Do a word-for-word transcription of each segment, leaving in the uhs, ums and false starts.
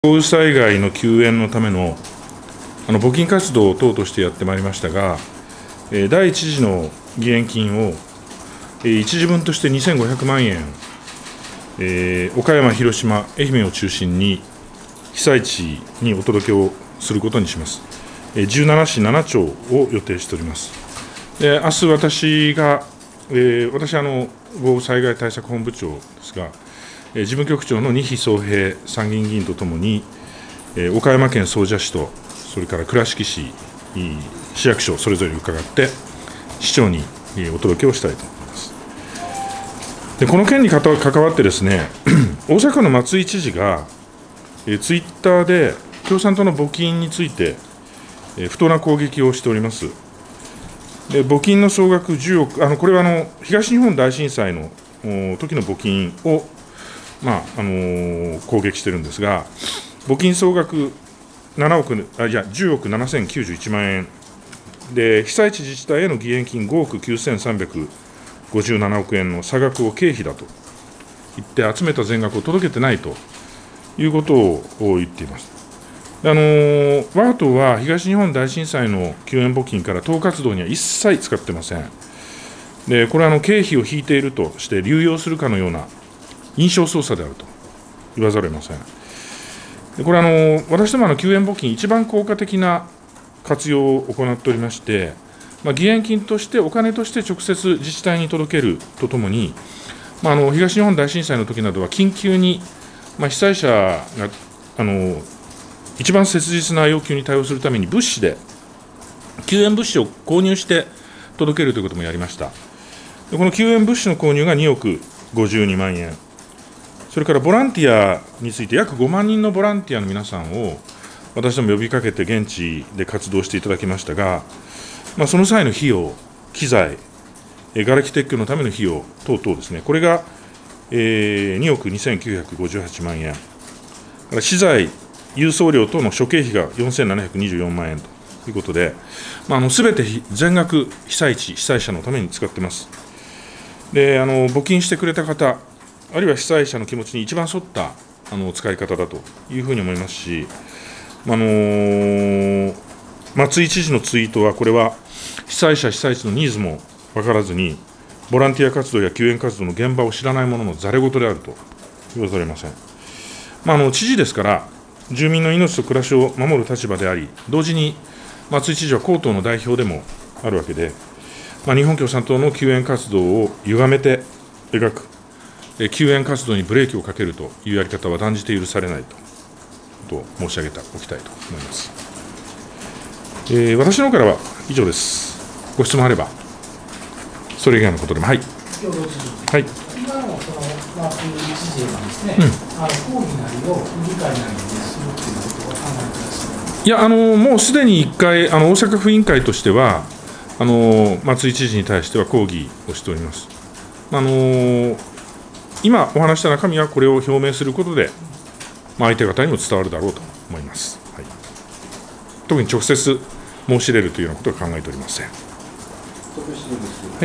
豪雨災害の救援のためのあの募金活動等としてやってまいりましたが、えー、第一次の義援金を、えー、一時分としてにせんごひゃくまんえん、えー、岡山、広島、愛媛を中心に被災地にお届けをすることにします。えー、じゅうななしななちょうを予定しております。で明日私が、えー、私あの豪雨災害対策本部長ですが、事務局長の二比宗平参議院議員とともに、岡山県総社市と、それから倉敷市、市役所、それぞれ伺って、市長にお届けをしたいと思います。でこの件に関わってですね、大阪府の松井知事が、ツイッターで共産党の募金について、不当な攻撃をしております。で募金の総額じゅうおく、あのこれはあの東日本大震災の時の募金をまああのー、攻撃してるんですが、募金総額ななおく、あいやじゅうおくななせんきゅうじゅういちまんえんで、被災地自治体への義援金ごおくきゅうせんさんびゃくごじゅうななおくえんの差額を経費だと言って、集めた全額を届けてないということを言っています。あのー、我が党は東日本大震災の救援募金から党活動には一切使ってません。でこれはあの経費を引いているとして流用するかのような印象操作であると言わざるを得ません。これはあの私どもの救援募金、一番効果的な活用を行っておりまして、まあ、義援金として、お金として直接自治体に届けるとともに、まあ、あの東日本大震災の時などは、緊急に、まあ、被災者があの一番切実な要求に対応するために、物資で、救援物資を購入して届けるということもやりました。でこの救援物資の購入がにおくごじゅうにまんえん。それからボランティアについて、約ごまんにんのボランティアの皆さんを私ども呼びかけて現地で活動していただきましたが、まあ、その際の費用、機材、がれき撤去のための費用等々ですね、これが、えー、におくにせんきゅうひゃくごじゅうはちまんえん、資材、郵送料等の諸経費がよんせんななひゃくにじゅうよんまんえんということで、まあ、あの全て全額被災地、被災者のために使ってます。であの募金してくれた方、あるいは被災者の気持ちに一番沿ったあの使い方だというふうに思いますし、あのー、松井知事のツイートは、これは被災者、被災地のニーズも分からずに、ボランティア活動や救援活動の現場を知らない者のざれ言であると言わざるを得ません。まあ、あの知事ですから、住民の命と暮らしを守る立場であり、同時に松井知事は公党の代表でもあるわけで、まあ、日本共産党の救援活動を歪めて描く、救援活動にブレーキをかけるというやり方は断じて許されないとと申し上げておきたいと思います。えー、私の方からは以上です。ご質問あれば、それ以外のことでも。はい。はい。 今のその松井知事がですね、うん、あの抗議なりを議会なりにするということは考えていらっしゃる？ いや、あのもうすでにいっかい、あの大阪府委員会としては、あの松井知事に対しては抗議をしております。あの今お話した中身は、これを表明することで、まあ、相手方にも伝わるだろうと思います。はい、特に直接申し入れるというようなことは考えておりません。はい。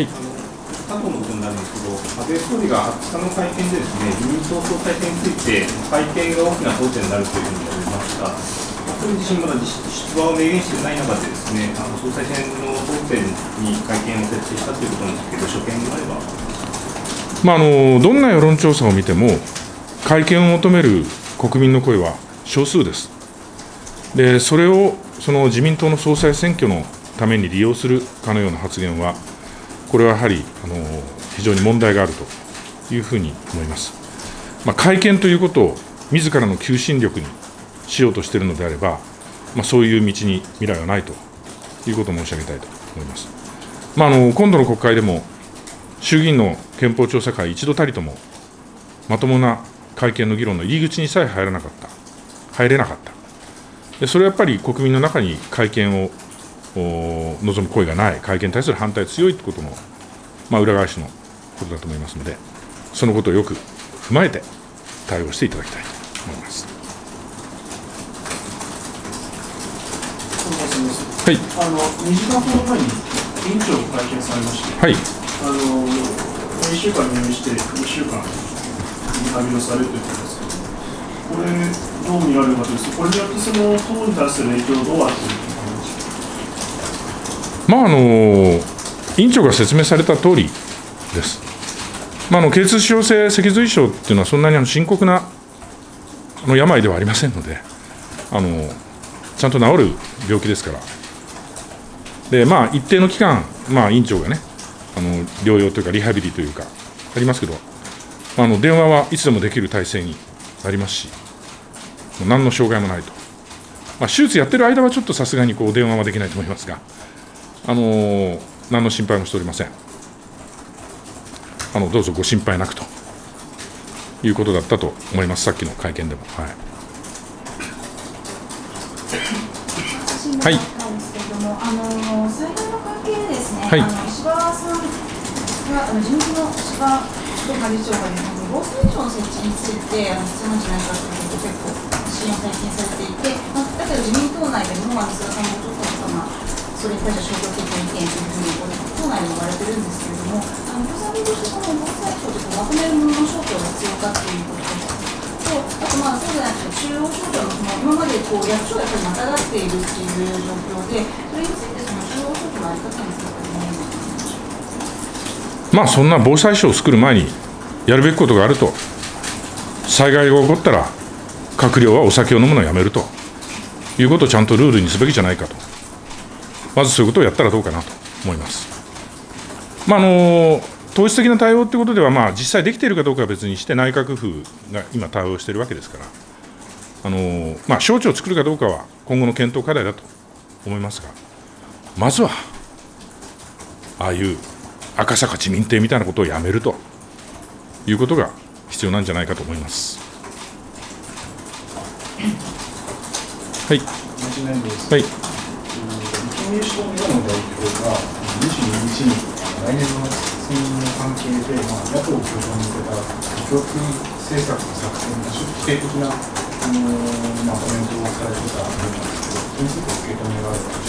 加藤のことになるんですけど、安倍総理がはつかの会見でですね、自民党総裁選について、会見が大きな争点になるというふうに述べました。総理自身まだ出馬を明言していない中でですね、あの総裁選の争点に会見を設置したということなんですけど、所見があれば。 まあ、あのどんな世論調査を見ても、会見を求める国民の声は少数です。で、それをその自民党の総裁選挙のために利用するかのような発言は、これはやはりあの非常に問題があるというふうに思います。まあ、会見ということを自らの求心力にしようとしているのであれば、まあ、そういう道に未来はないということを申し上げたいと思います。まあ、あの今度の国会でも、衆議院の憲法調査会、一度たりともまともな会見の議論の入り口にさえ入らなかった、入れなかった、でそれはやっぱり国民の中に会見を望む声がない、会見に対する反対が強いということの、まあ、裏返しのことだと思いますので、そのことをよく踏まえて対応していただきたいと思います。はい、 あのにじかんほど前に委員長が会見されまして、 はい、 あのいっしゅうかん入院してにしゅうかんリハビリをされるということですけど、これ、 どう見られるかというと、これによってその党に対する影響をどうあっているか。 まああの委員長が説明された通りです。まあ、あの経痛腫瘍性脊髄症っていうのは、そんなにあの深刻なあの病ではありませんので、あのちゃんと治る病気ですから、でまあ、一定の期間、まあ、委員長がね、あの療養というか、リハビリというか、ありますけど、まあ、あの電話はいつでもできる体制になりますし、もう何の障害もないと、まあ、手術やってる間はちょっとさすがにこう電話はできないと思いますが、あの何の心配もしておりません。あのどうぞご心配なくということだったと思います、さっきの会見でも。はい。はい。 あの最大の関係でですね、 はい、 あの石破さんがあの自民党の石破幹事長がですね、防災庁の設置についてあの必要なんじゃないかということを結構支援を体験されていて、まあ、だけど自民党内でもあの菅さんもちょっとまあそれに対しては消極的な意見というふうに党内でも言われてるんですけれども、あの共産党としてこの防災庁とまとめるものの省庁が必要かということと、あとまあそうじゃなくて中央省庁のその今までこう役所がやっぱりまたがっているっていう状況で、それについてその中央省庁の在り方についてはどう思いますか。 まあそんな防災省を作る前にやるべきことがあると、災害が起こったら閣僚はお酒を飲むのをやめるということをちゃんとルールにすべきじゃないかと、まずそういうことをやったらどうかなと思います。まあ、あの統一的な対応ということでは、まあ、実際できているかどうかは別にして、内閣府が今、対応しているわけですから、あの、まあ、省庁を作るかどうかは今後の検討課題だと思いますが、まずは、ああいう赤坂自民邸みたいなことをやめるということが必要なんじゃないかと思います。はい。はい。 立憲民主党の枝野代表がにじゅうににちに来年の選任の関係で、まあ、野党共闘に向けた教育政策の作成に否定的な、あのーまあ、コメントをされてたようなんですけど、それについて受け止められたでしょ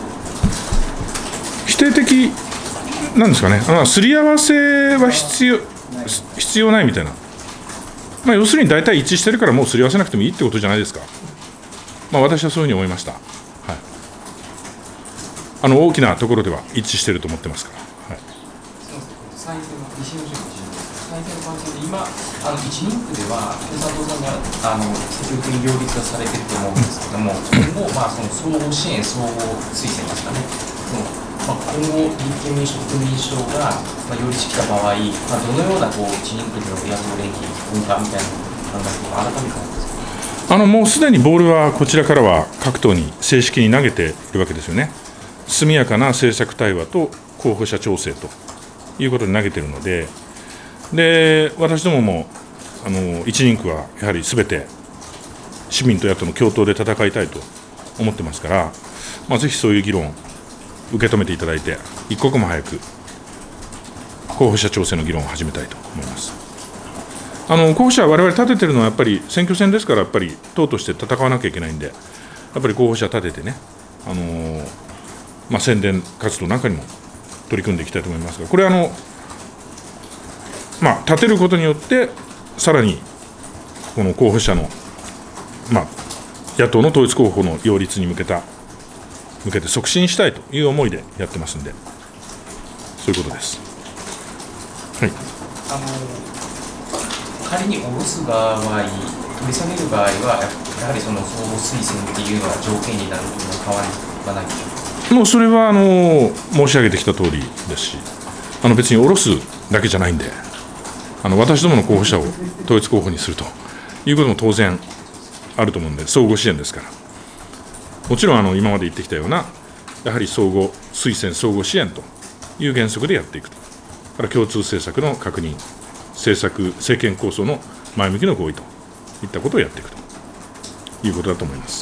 うか。 否定的なんですかね、あすり合わせは必要、必要ないみたいな、まあ、要するに大体一致してるから、もうすり合わせなくてもいいってことじゃないですか。まあ、私はそういうふうに思いました。はい、あの大きなところでは一致していると思ってますから。はい、 参院選の西野氏の参院選の関係で、今、あのいちにん区では、共産党さんがあの積極的に両立がされていると思うんですけども、今後、まあ、その総合支援、総合推薦ですかね、そのまあ、今後、立憲民主党、国民民主党が、まあ、擁立した場合、まあ、どのようなこういちにん区での野党連携、文化みたいなのが改めて考えますか。 あのもうすでにボールはこちらからは各党に正式に投げているわけですよね。速やかな政策対話と候補者調整ということで投げているので、で私どももあの一人区はやはりすべて市民と野党の共闘で戦いたいと思ってますから、まあ、ぜひそういう議論を受け止めていただいて、一刻も早く候補者調整の議論を始めたいと思います。あの候補者は我々立ててるのは、やっぱり選挙戦ですから、やっぱり党として戦わなきゃいけないんで、やっぱり候補者立ててね、あのーまあ、宣伝活動なんかにも取り組んでいきたいと思いますが、これはあの、まあ、立てることによって、さらにこの候補者の、まあ、野党の統一候補の擁立に向けた、向けて促進したいという思いでやってますんで、そういうことです。はい。 あの仮に下ろす場合、取り下げる場合は、やはりその相互推薦っていうのは条件になるというのは変わらないでしょうか。 もうそれはあの申し上げてきた通りですし、あの別に下ろすだけじゃないんで、あの私どもの候補者を統一候補にするということも当然あると思うんで、相互支援ですから、もちろんあの今まで言ってきたような、やはり相互推薦、相互支援という原則でやっていくと、から共通政策の確認、政策、政権構想の前向きの合意といったことをやっていくということだと思います。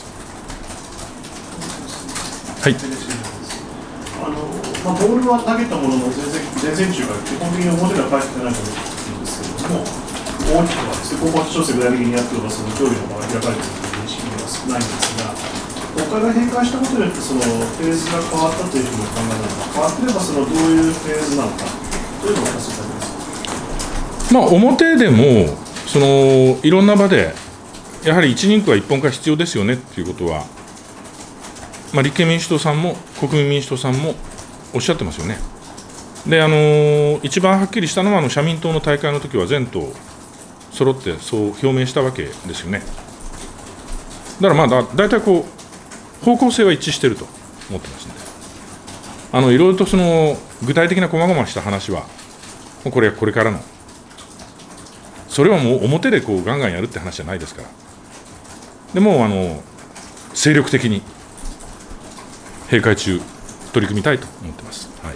はい。 あのまあ、ボールは投げたものの前線、前線中から基本的に表が返ってないと思っているんですけれども、大きくはですね、候補者調整具体的にやっておばその協議の場が開かれているという認識が少ないんですが、国会が閉会したことによってそのフェーズが変わったというふうに考えられるのか、変わっていればそのどういうフェーズなのかというのをお聞かせいただけますか。 まあ、表でもそのいろんな場でやはり一人区は一本化必要ですよねということは、まあ、立憲民主党さんも国民民主党さんもおっしゃってますよね。で、あのー、一番はっきりしたのはあの社民党の大会の時は全党揃ってそう表明したわけですよね。だからまあだ大体こう方向性は一致していると思ってますので、あのいろいろとその具体的な細々した話はもうこれはこれからの、それはもう表でこうガンガンやるって話じゃないですから、でもあの精力的に閉会中取り組みたいと思ってます。はい。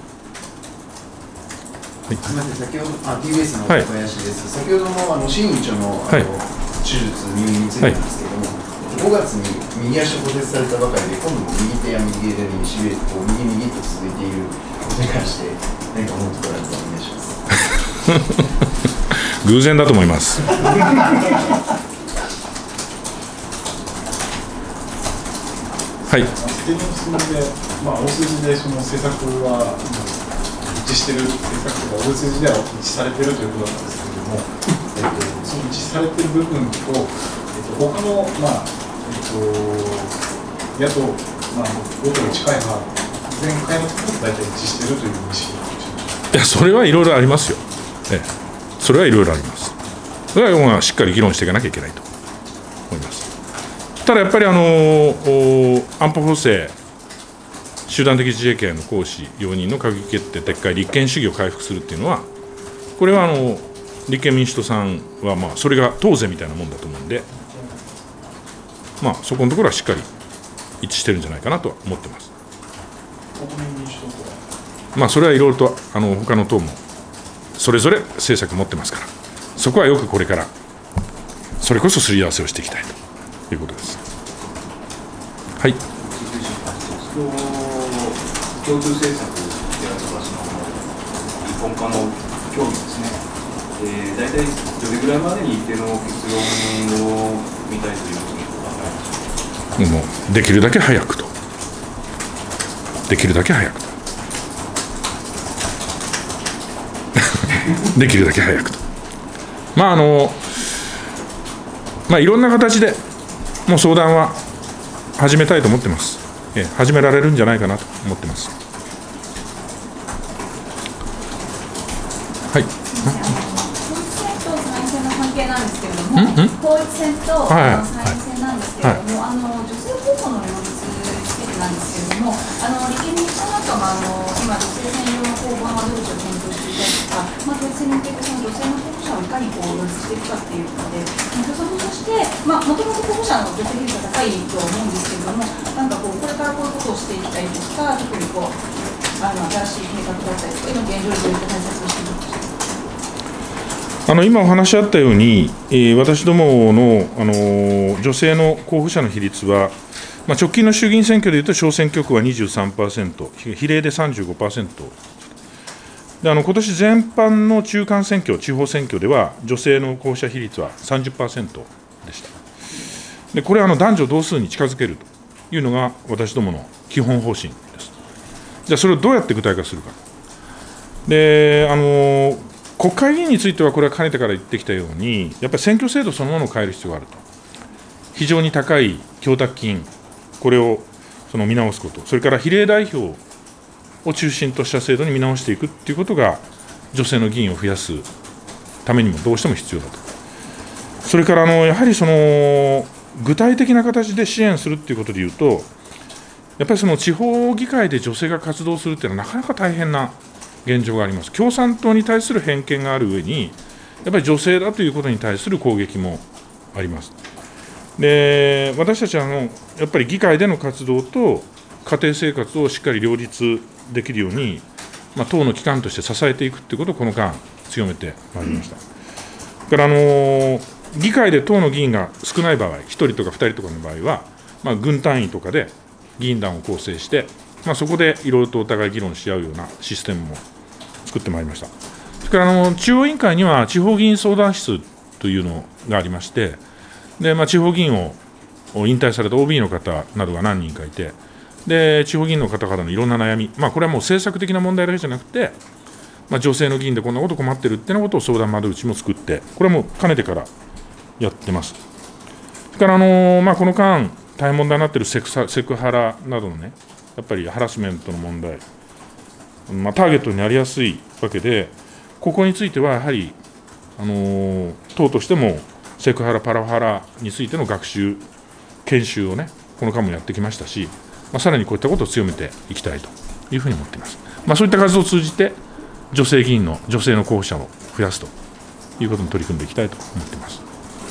すみません、先ほど、あ、ティービーエス の小林です。はい、先ほどのあの新委員長の、あの、はい、手術、入院についてなんですけれども、はい、ごがつに右足を骨折されたばかりで、今度も右手や右腕にしびれて、こう右右と続いていることに関して、何か思うところあればお願いします。 偶然だと思います。はい。 ステージの質問で、まあ、大筋でその政策は一致している政策とか、大筋では一致されているということなんですけれども、えっと、その一致されている部分と、えっと、他の、まあえっと、野党、まあ、与党に近い派、前回のところと大体一致しているという認識があります。 いや、それはいろいろありますよ。ええ、それはいろいろあります。それはまあしっかり議論していかなきゃいけないと思います。ただやっぱりあの安保法制、集団的自衛権の行使、容認の閣議決定撤回、立憲主義を回復するっていうのは、これはあの立憲民主党さんは、まあそれが当然みたいなもんだと思うんで、まあ、そこのところはしっかり一致してるんじゃないかなとは思ってます。 国民民主党とは、 まあ、それはいろいろとあの他の党もそれぞれ政策持ってますから、そこはよくこれからそれこそすり合わせをしていきたいということです。はい。 共通政策であるとか、その一本化の協議ですね、えー、大体どれぐらいまでに一定の結論を見たいというふうに考えますか。 もうできるだけ早くと、できるだけ早くとできるだけ早くと、まああのまあいろんな形でもう相談は始めたいと思ってます。え始められるんじゃないかなと思ってます。はい。 統一選と参院選なんですけれども、あの女性候補の擁立についてなんですけれども、あの立憲民主党なんかもあの今、女性専用の候補窓口を検討していたりとか、まあ、統一選に向けてその女性の候補者をいかにこう擁立していくかっていうことで、共産党として、まあ、もともと候補者の女性比率が高いと思うんですけれども、なんかこうこれからこういうことをしていきたいとか、特にこうあの新しい計画だったりとか、今現状でどういった対策をしていくか。 あの今お話しあったように、えー、私どもの、あのー、女性の候補者の比率は、まあ、直近の衆議院選挙でいうと小選挙区は にじゅうさんパーセント、比例で さんじゅうごパーセント で、あの今年全般の中間選挙、地方選挙では女性の候補者比率は さんじゅっパーセント でした。でこれはあの男女同数に近づけるというのが私どもの基本方針です。じゃあそれをどうやって具体化するか。であのー国会議員については、これはかねてから言ってきたように、やっぱり選挙制度そのものを変える必要があると、非常に高い供託金、これをその見直すこと、それから比例代表を中心とした制度に見直していくということが、女性の議員を増やすためにもどうしても必要だと、それからあのやはりその具体的な形で支援するということでいうと、やっぱりその地方議会で女性が活動するというのは、なかなか大変な現状があります。共産党に対する偏見がある上に、やっぱり女性だということに対する攻撃もあります。で、私たちはあのやっぱり議会での活動と家庭生活をしっかり両立できるように、まあ、党の機関として支えていくということをこの間、強めてまいりました。それからあの議会で党の議員が少ない場合、ひとりとかふたりとかの場合は、まあ、軍単位とかで議員団を構成して、まあ、そこでいろいろとお互い議論し合うようなシステムも作ってまいりました。それからあの中央委員会には地方議員相談室というのがありまして、で、まあ、地方議員を引退された オービー の方などが何人かいて、で地方議員の方々のいろんな悩み、まあ、これはもう政策的な問題だけじゃなくて、まあ、女性の議員でこんなこと困ってるっていうようなことを相談窓口も作って、これはもうかねてからやってます。 それからあの、まあ、この間、大変問題になっているセクサセクハラなどのね、やっぱりハラスメントの問題、まあ、ターゲットになりやすいわけで、ここについてはやはり、あの党としてもセクハラ、パラハラについての学習、研修をね、この間もやってきましたし、まあ、さらにこういったことを強めていきたいというふうに思っています。まあ、そういった活動を通じて、女性議員の、女性の候補者を増やすということに取り組んでいきたいと思っています。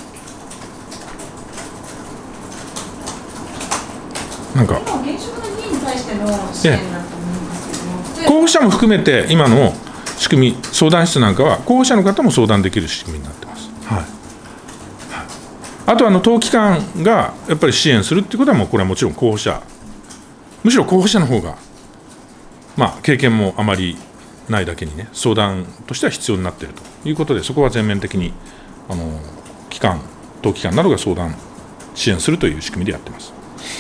なんか現職の議員に対しての支援だと思うんですけども、 候補者も含めて、今の仕組み、相談室なんかは、候補者の方も相談できる仕組みになっています。はいはい、あとはあの党機関がやっぱり支援するっていうことは、もうこれはもちろん候補者、むしろ候補者の方が、まあ、経験もあまりないだけにね、相談としては必要になっているということで、そこは全面的にあの機関、党機関などが相談、支援するという仕組みでやってます。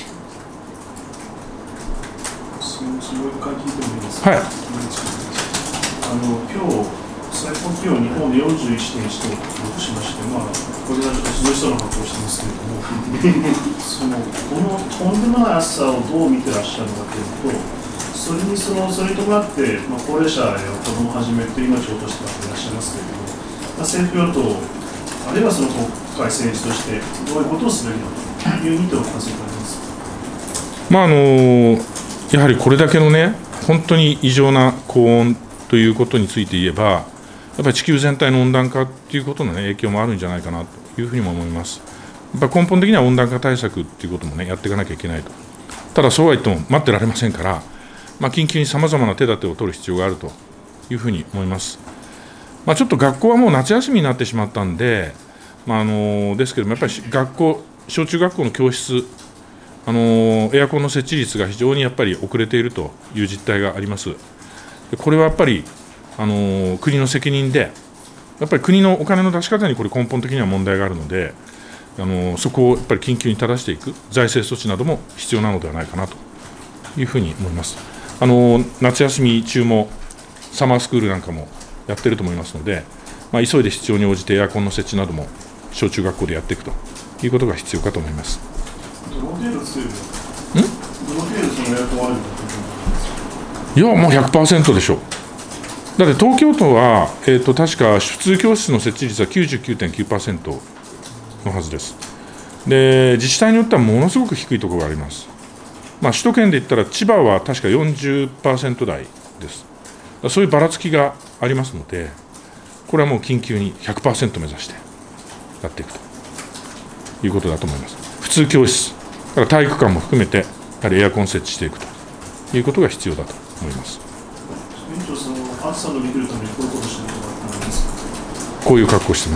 もう一回聞いてもいいですか。 はい。 あの今日最高気温日本で よんじゅういってんいち 度を記録しまして、まあこれはちょっと涼しそうな格好をしてますけれども、そのこのとんでもない暑さをどう見てらっしゃるのかというと、それにそのそれに伴って、まあ、高齢者や子どもをはじめと命を落とした方いらっしゃいますけれども、まあ、政府与党あるいはその国会政治としてどういうことをすべきなのかという意図をお聞かせいただけますか。 まああのやはりこれだけのね、本当に異常な高温ということについて言えば、やっぱり地球全体の温暖化ということの、ね、影響もあるんじゃないかなというふうにも思います。やっぱ根本的には温暖化対策ということもね、やっていかなきゃいけないと。ただ、そうは言っても待ってられませんから、まあ、緊急にさまざまな手立てを取る必要があるというふうに思います。まあ、ちょっと学校はもう夏休みになってしまったんで、まあ、あのですけども、やっぱり学校、小中学校の教室、あのエアコンの設置率が非常にやっぱり遅れているという実態があります。でこれはやっぱりあの国の責任で、やっぱり国のお金の出し方にこれ根本的には問題があるので、あのそこをやっぱり緊急に正していく財政措置なども必要なのではないかなというふうに思います。あの夏休み中もサマースクールなんかもやってると思いますので、まあ、急いで必要に応じてエアコンの設置なども小中学校でやっていくということが必要かと思います。 どの程度強いのか。どの程度そのエアコンあるのかいや、もう ひゃくパーセント でしょう。だって東京都は、えーと、確か普通教室の設置率は きゅうじゅうきゅうてんきゅうパーセント のはずです。で、自治体によってはものすごく低いところがあります。まあ、首都圏で言ったら、千葉は確か よんじゅっパーセント 台です。そういうばらつきがありますので、これはもう緊急に ひゃくパーセント 目指してやっていくということだと思います。普通教室、から体育館も含めて、やはりエアコン設置していくということが必要だと思います。 園長、その暑さを乗り切るためにこういうことをしているのは何ですか。 こういう格好してます。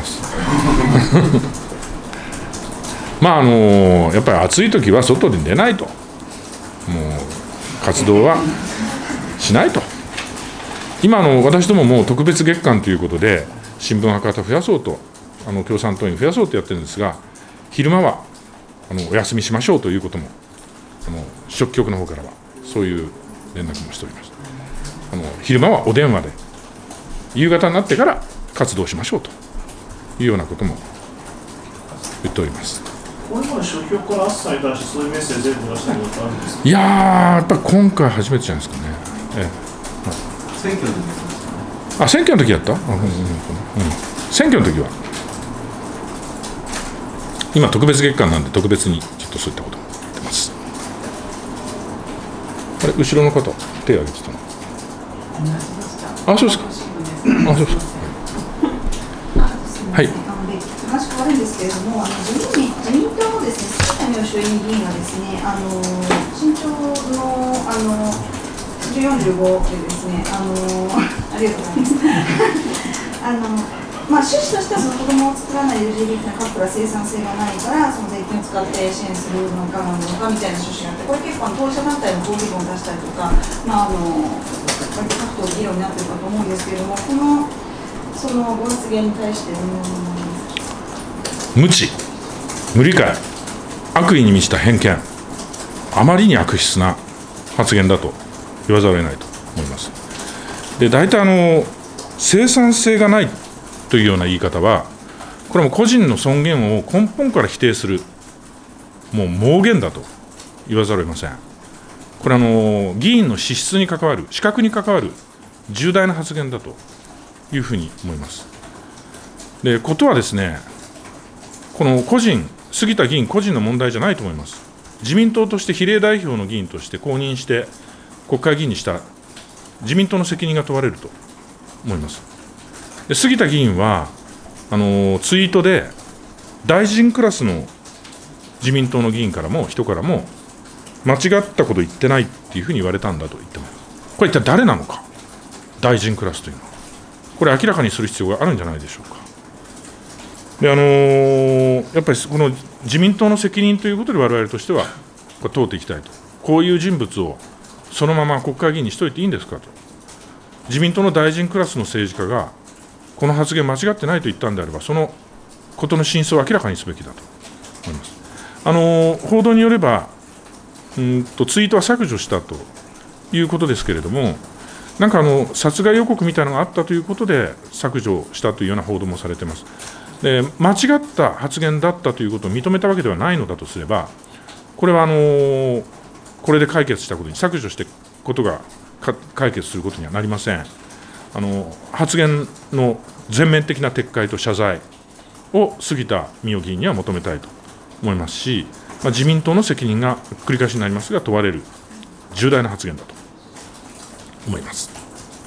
まああのやっぱり暑い時は外に出ないと、もう活動はしないと。今の私どもも特別月間ということで新聞博多増やそうと、あの共産党員増やそうとやってるんですが、昼間はあのお休みしましょうということも、あの主食局の方からはそういう連絡もしております。あの昼間はお電話で、夕方になってから活動しましょうというようなことも言っております。 これまで主食局から暑さに対してそういうメッセージ全部出したことってあるんですか。 いやー、やっぱり今回初めてじゃないですかね。ええ、 選挙の時あ、選挙の時やった？あ、うんうんうん、選挙の時は今特別月間なんで特別にちょっとそういったことを言ってます。あれ、後ろの方手を挙げてたの。あ、そうですか。あ、そうですか。はい。 話変わるんですけれども、あの自民自民党のですね、杉田水脈衆院議員がですね、あの身長のあのよんじゅうごでですね、あのありがとうございます。あのまあ趣旨としてはその子供を作らない エルジービーティー のカップルは生産性がないからその税金を使って支援するのかなのかみたいな趣旨があって、これ結構当事者団体の抗議文を出したりとか、まああの割と各党議論になっているかと思うんですけれども、このそのご発言に対してどのように思いますか。 無知、無理解、悪意に満ちた偏見、あまりに悪質な発言だと言わざるを得ないと思います。で、大体あの生産性がないというような言い方は、これも個人の尊厳を根本から否定するもう妄言だと言わざるを得ません。これあの、議員の資質に関わる、資格に関わる重大な発言だというふうに思います。で、ことはですね、この個人、杉田議員個人の問題じゃないと思います。自民党として比例代表の議員として公認して国会議員にした自民党の責任が問われると思います。で、杉田議員はあのツイートで大臣クラスの自民党の議員からも人からも間違ったこと言ってないっていうふうに言われたんだと言ってます。これ一体誰なのか、大臣クラスというのは。これ明らかにする必要があるんじゃないでしょうか。であのー、やっぱりこの自民党の責任ということで我々としてはこれ問うていきたいと。こういう人物をそのまま国会議員にしといていいんですかと。自民党の大臣クラスの政治家がこの発言間違ってないと言ったんであれば、そのことの真相を明らかにすべきだと思います。あのー、報道によればうんとツイートは削除したということですけれども、なんかあの殺害予告みたいなのがあったということで削除したというような報道もされています。で、間違った発言だったということを認めたわけではないのだとすれば、これはあのこれで解決したことに、削除してことが解決することにはなりません。あの発言の全面的な撤回と謝罪を杉田水脈議員には求めたいと思いますし、まあ、自民党の責任が繰り返しになりますが問われる重大な発言だと思います。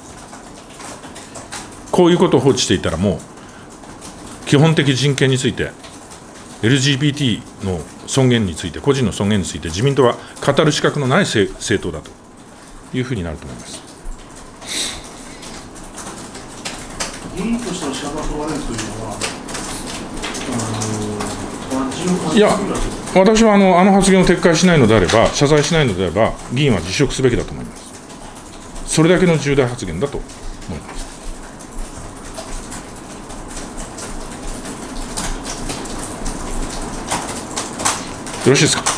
こういうことを放置していたら、もう基本的人権について エルジービーティー の尊厳について、個人の尊厳について自民党は語る資格のない政党だというふうになると思います。 議員としての資格が問われるというのは、あのいや、私はあのあの発言を撤回しないのであれば、謝罪しないのであれば、議員は辞職すべきだと思います。それだけの重大発言だと思います。よろしいですか。